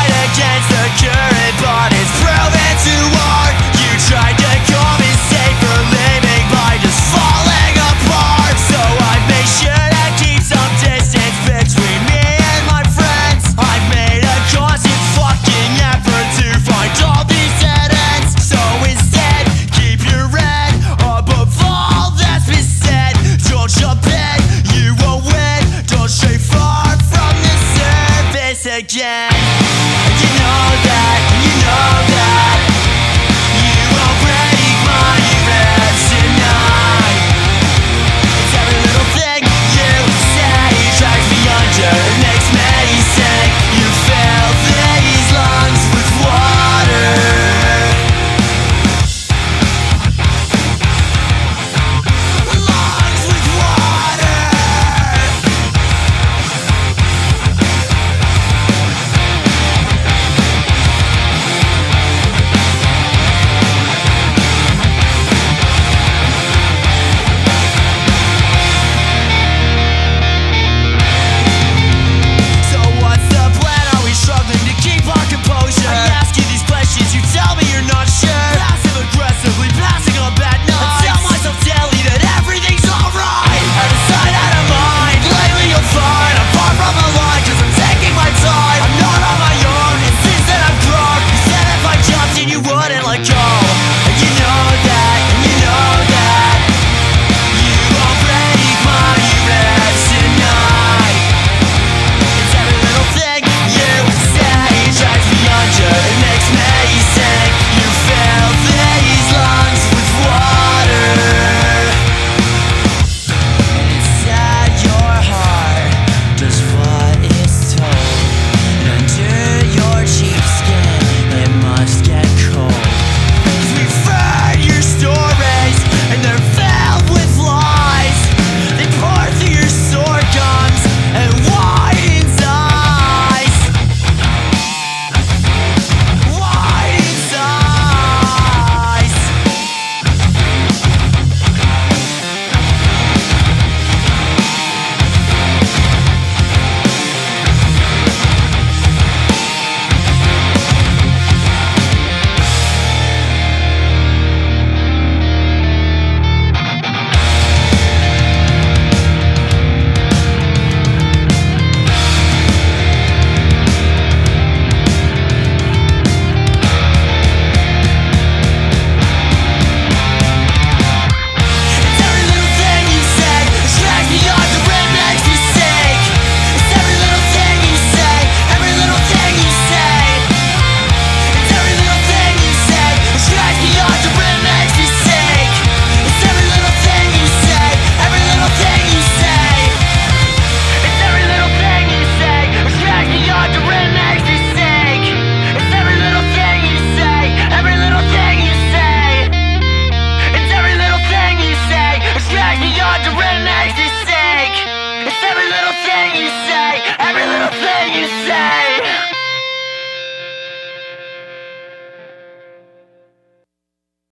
fight against the current, but it's proven too hard. You tried to compensate for living by just falling apart. So I've made sure to keep some distance between me and my friends. I've made a constant fucking effort to find all these dead ends. So instead, keep your head above all that's been said. Don't jump in, you won't win. Don't stray far from the surface again. You know that, you know that.